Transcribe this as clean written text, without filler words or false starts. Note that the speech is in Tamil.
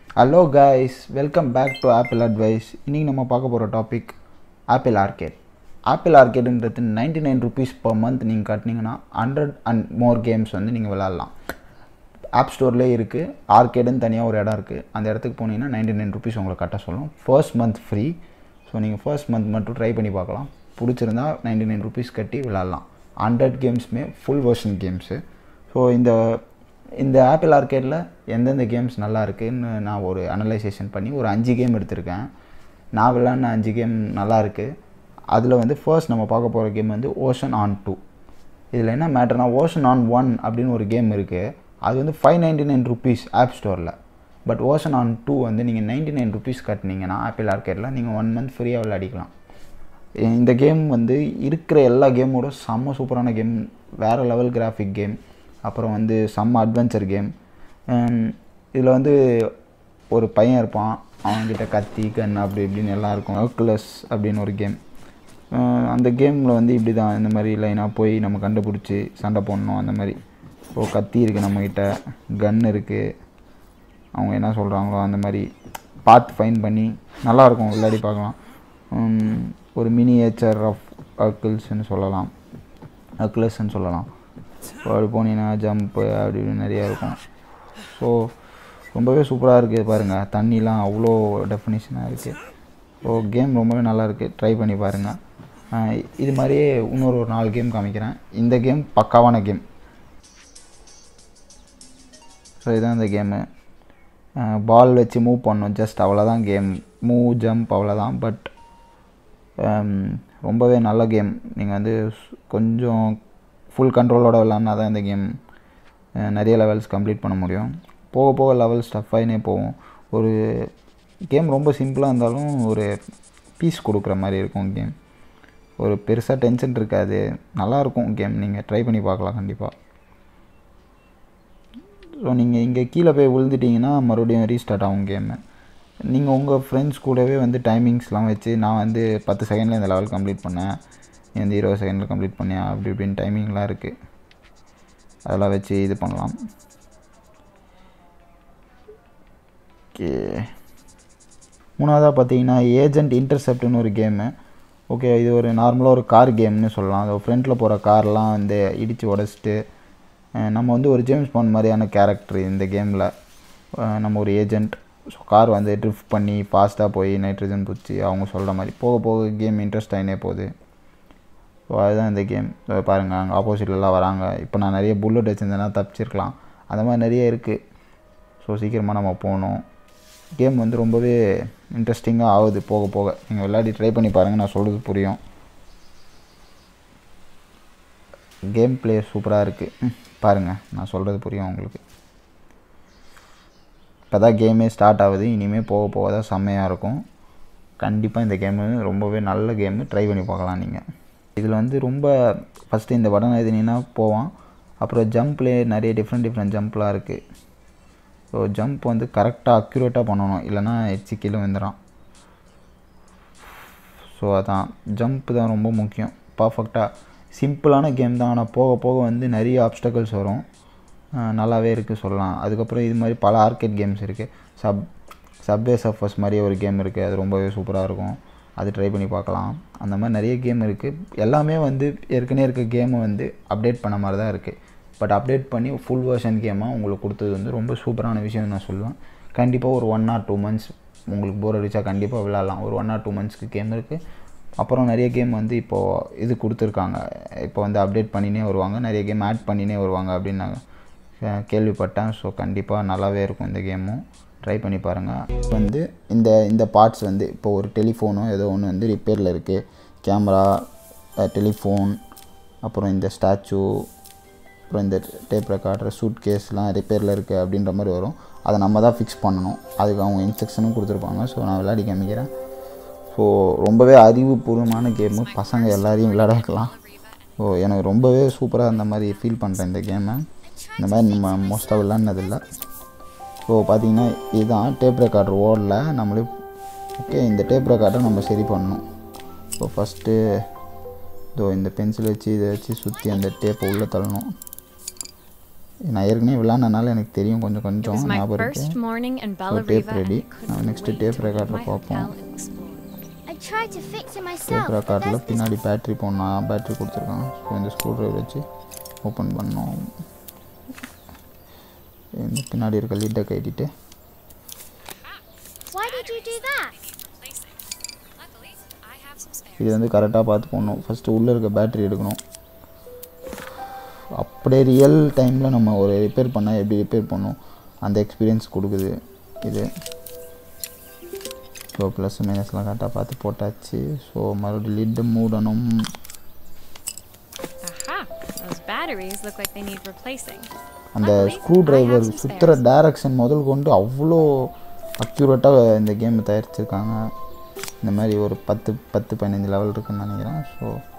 Hello guys, welcome back to Apple Advice. இன்னைக்கு நம்ம பார்க்க போகிற டாபிக் ஆப்பிள் ஆர்கேட். ஆப்பிள் ஆர்கேடுன்றது 99 rupees per month நீங்கள் கட்டினீங்கன்னா 100 and more கேம்ஸ் வந்து நீங்கள் விளாட்லாம். ஆப் ஸ்டோர்லேயே இருக்குது. ஆர்கேடுன்னு தனியாக ஒரு இடம் இருக்குது. அந்த இடத்துக்கு போனீங்கன்னா 99 rupees உங்களுக்கு கட்ட சொல்லும். First month free. ஸோ நீங்கள் ஃபர்ஸ்ட் மந்த் மட்டும் ட்ரை பண்ணி பார்க்கலாம். பிடிச்சிருந்தா 99 rupees கட்டி விளாட்லாம். 100 கேம்ஸுமே ஃபுல் வெர்ஷன் கேம்ஸு. ஸோ இந்த ஆப்பிள் ஆர்கேடில் எந்தெந்த கேம்ஸ் நல்லா இருக்குதுன்னு நான் ஒரு அனலைசேஷன் பண்ணி ஒரு 5 கேம் எடுத்திருக்கேன். நான் விளாட்ன 5 கேம் நல்லாயிருக்கு. அதில் வந்து ஃபர்ஸ்ட் நம்ம பார்க்க போகிற கேம் வந்து ஓஷன் ஆன் 2. இதில் என்ன மேட்டர்னா, ஓஷன் ஆன் 1 அப்படின்னு ஒரு கேம் இருக்குது. அது வந்து 599 rupees ஆப் ஸ்டோரில். பட் ஓஷன் ஆன் 2 வந்து நீங்கள் 99 rupees கட்டினீங்கன்னா ஆப்பிள் ஆர்கேடில் நீங்கள் 1 month ஃப்ரீயாக விளையாடிக்கலாம். இந்த கேம் வந்து இருக்கிற எல்லா கேமோட செம்ம சூப்பரான கேம். வேறு லெவல் கிராஃபிக் கேம். அப்புறம் வந்து செம்ம அட்வென்ச்சர் கேம். இதில் வந்து ஒரு பையன் இருப்பான், அவன்கிட்ட கத்தி கன் அப்படி இப்படின்னு எல்லாம் இருக்கும். ஹெர்குலஸ் அப்படின்னு ஒரு கேம். அந்த கேமில் வந்து இப்படி தான், இந்த மாதிரி லைனாக போய் நம்ம கண்டுபிடிச்சி சண்டை போடணும். அந்த மாதிரி கத்தி இருக்குது நம்மக்கிட்ட, கன் இருக்குது, அவங்க என்ன சொல்கிறாங்களோ அந்த மாதிரி பார்த்து ஃபைன் பண்ணி நல்லாயிருக்கும், விளையாடி பார்க்கலாம். ஒரு மினியேச்சர் ஆஃப் ஹெர்குலஸ்ன்னு சொல்லலாம். ஸோ அப்படி போனீங்கன்னா ஜம்ப்பு அப்படி இப்படின்னு நிறையா இருக்கும். ஸோ ரொம்பவே சூப்பராக இருக்குது. பாருங்கள், தண்ணிலாம் அவ்வளோ டெஃபினிஷனாக இருக்குது. ஸோ கேம் ரொம்பவே நல்லாயிருக்கு, ட்ரை பண்ணி பாருங்கள். இது மாதிரியே இன்னொரு 4 கேம் காமிக்கிறேன். இந்த கேம் பக்காவான கேம். ஸோ இதுதான் இந்த கேமு. பால் வச்சு மூவ் பண்ணணும், ஜஸ்ட் அவ்வளோதான் கேம். மூவ் ஜம்ப் அவ்வளோதான். பட் ரொம்பவே நல்ல கேம். நீங்கள் வந்து கொஞ்சம் ஃபுல் கண்ட்ரோலோட விளாட்னா தான் இந்த கேம் நிறைய லெவல்ஸ் கம்ப்ளீட் பண்ண முடியும். போக போக லெவல்ஸ் டஃப்பாகினே போகும். ஒரு கேம் ரொம்ப சிம்பிளாக இருந்தாலும் ஒரு பீஸ் கொடுக்குற மாதிரி இருக்கும் கேம். ஒரு பெருசாக டென்ஷன் இருக்காது, நல்லாயிருக்கும் கேம். நீங்கள் ட்ரை பண்ணி பார்க்கலாம் கண்டிப்பாக. ஸோ நீங்கள் இங்கே கீழே போய் விழுந்துட்டிங்கன்னா மறுபடியும் ரீஸ்டார்ட் ஆகும் கேமு. நீங்கள் உங்கள் ஃப்ரெண்ட்ஸ் கூடவே வந்து டைமிங்ஸ்லாம் வச்சு, நான் வந்து 10 செகண்டில் இந்த லெவல் கம்ப்ளீட் பண்ணேன், இந்த 20 செகண்டில் கம்ப்ளீட் பண்ணேன், அப்படி இப்படின்னு டைமிங்லாம் இருக்குது. அதெல்லாம் வச்சு இது பண்ணலாம். ஓகே, மூணாவதாக பார்த்தீங்கன்னா ஏஜென்ட் இன்டர்செப்ட்னு ஒரு கேமு. ஓகே, இது ஒரு நார்மலாக ஒரு கார் கேம்னு சொல்லலாம். அது ஃப்ரண்ட்டில் போகிற கார்லாம் வந்து இடித்து உடச்சிட்டு நம்ம வந்து ஒரு ஜேம்ஸ் பாண்ட் மாதிரியான கேரக்டர் இந்த கேமில். நம்ம ஒரு ஏஜென்ட். ஸோ கார் வந்து ட்ரிஃப்ட் பண்ணி ஃபாஸ்ட்டாக போய் நைட்ரஜன் பிடிச்சி அவங்க சொல்கிற மாதிரி போக போக கேம் இன்ட்ரெஸ்ட் ஆகினே போகுது. ஸோ அதுதான் இந்த கேம். பாருங்கள், அங்கே ஆப்போசிட்லலாம் வராங்க. இப்போ நான் நிறைய புல்லட் வச்சுருந்தேன்னா தப்பிச்சிருக்கலாம். அந்த மாதிரி நிறைய இருக்குது. ஸோ சீக்கிரமாக நம்ம போகணும். கேம் வந்து ரொம்பவே இன்ட்ரெஸ்டிங்காக ஆகுது போக போக. நீங்கள் விளையாடி ட்ரை பண்ணி பாருங்கள், நான் சொல்கிறது புரியும். கேம் ப்ளே சூப்பராக இருக்குது. பாருங்கள், நான் சொல்கிறது புரியும் உங்களுக்கு. இப்போ தான் கேமே ஸ்டார்ட் ஆகுது. இனிமேல் போக போக தான் செம்மையாக இருக்கும். கண்டிப்பாக இந்த கேமு ரொம்பவே நல்ல கேமு, ட்ரை பண்ணி பார்க்கலாம் நீங்கள். இதில் வந்து ரொம்ப ஃபஸ்ட்டு இந்த பட்டன் எழுதினீங்கன்னா போவான். அப்புறம் ஜம்ப்லேயே நிறைய டிஃப்ரெண்ட் ஜம்ப்லாம் இருக்குது. ஸோ ஜம்ப் வந்து கரெக்டாக அக்யூரேட்டாக பண்ணணும், இல்லைனா எச்சு கீழே வந்துடும். ஸோ அதான் ஜம்ப் தான் ரொம்ப முக்கியம். பர்ஃபெக்டாக சிம்பிளான கேம் தான், ஆனால் போக போக வந்து நிறைய ஆப்ஸ்டக்கிள்ஸ் வரும். நல்லாவே இருக்குது சொல்லலாம். அதுக்கப்புறம் இது மாதிரி பல ஆர்கேட் கேம்ஸ் இருக்குது. சப்வே சர்ஃபர்ஸ் மாதிரி ஒரு கேம் இருக்குது, அது ரொம்பவே சூப்பராக இருக்கும். அது ட்ரை பண்ணி பார்க்கலாம். அந்த மாதிரி நிறைய கேம் இருக்குது. எல்லாமே வந்து ஏற்கனவே இருக்க கேமை வந்து அப்டேட் பண்ண மாதிரி தான் இருக்குது. பட் அப்டேட் பண்ணி ஃபுல் வெர்ஷன் கேமாக உங்களுக்கு கொடுத்தது வந்து ரொம்ப சூப்பரான விஷயம் நான் சொல்லுவேன். கண்டிப்பாக ஒரு 1 or 2 months உங்களுக்கு போர் அடித்தா கண்டிப்பாக விளாட்லாம். ஒரு 1 or 2 monthsக்கு கேம் இருக்குது. அப்புறம் நிறைய கேம் வந்து இப்போது இது கொடுத்துருக்காங்க. இப்போ வந்து அப்டேட் பண்ணினே வருவாங்க, நிறைய கேம் ஆட் பண்ணினே வருவாங்க அப்படின்னு நான் கேள்விப்பட்டேன். ஸோ கண்டிப்பாக நல்லாவே இருக்கும் இந்த கேமும். ட்ரை பண்ணி பாருங்கள். வந்து இந்த பார்ட்ஸ் வந்து இப்போ ஒரு டெலிஃபோனோ ஏதோ ஒன்று வந்து ரிப்பேரில் இருக்குது. கேமரா, டெலிஃபோன், அப்புறம் இந்த ஸ்டாச்சு, அப்புறம் இந்த டேப் ரெக்கார்டர், சூட் கேஸ்லாம் ரிப்பேரில் இருக்குது அப்படின்ற மாதிரி வரும். அதை நம்ம தான் ஃபிக்ஸ் பண்ணணும். அதுக்கு அவங்க இன்ஸ்ட்ரக்ஷனும் கொடுத்துருப்பாங்க. ஸோ நான் விளையாடி காமிக்கிறேன். ஸோ ரொம்பவே அறிவுபூர்வமான கேமு, பசங்க எல்லாரையும் விளையாட வைக்கலாம். ஸோ எனக்கு ரொம்பவே சூப்பராக இந்த மாதிரி ஃபீல் பண்ணுறேன் இந்த கேமை. இந்த மாதிரி நம்ம மோஸ்ட்டாக விளையாடினதில்லை. ஸோ பார்த்திங்கன்னா இதுதான் டேப் ரெக்கார்டர் ஓடல நம்மளே. ஓகே, இந்த டேப் ரெக்கார்டரை நம்ம சரி பண்ணணும். ஸோ ஃபஸ்ட்டு இந்த பென்சில் வச்சு இதை வச்சு சுற்றி அந்த டேப்பை உள்ளே தள்ளணும். நான் ஏற்கனவே விளாட்றனால எனக்கு தெரியும் கொஞ்சம் It was கொஞ்சம் my ஞாபகம் first இருக்குது. morning in so Bella tape Riva and ready. I couldn't நான் next wait tape to open ரெக்கார்டில் my பார்ப்போம். hotel and explore. I tried to fix it myself. Tape but ரெக்கார்டில் there's this பின்னாடி பேட்ரி போடணும், பேட்ரி கொடுத்துருக்காங்க. ஸோ இந்த ஸ்க்ரூ ட்ரைவர் வச்சு ஓப்பன் பண்ணோம். இந்த பின்னாடி இருக்க லிட்டை கட்டிட்டு Why did you do that? இது வந்து கரெக்டாக பார்த்து போடணும். ஃபஸ்ட்டு உள்ளே இருக்க பேட்ரி எடுக்கணும். அப்படியே ரியல் டைமில் நம்ம ஒரு ரிப்பேர் பண்ணால் எப்படி ரிப்பேர் பண்ணணும் அந்த எக்ஸ்பீரியன்ஸ் கொடுக்குது இது. ஸோ ப்ளஸ் மைனஸ்லாம் கரெக்டாக பார்த்து போட்டாச்சு. ஸோ மறுபடியும் லிட்டு மூடணும். Aha! Those batteries look like they need replacing. அந்த ஸ்க்ரூ ட்ரைவர் சுற்றுற டைரக்ஷன் முதல் கொண்டு அவ்வளோ அக்யூரேட்டாக இந்த கேம் தயாரிச்சிருக்காங்க. இந்த மாதிரி ஒரு 10-15 லெவல் இருக்குதுன்னு நினைக்கிறேன். ஸோ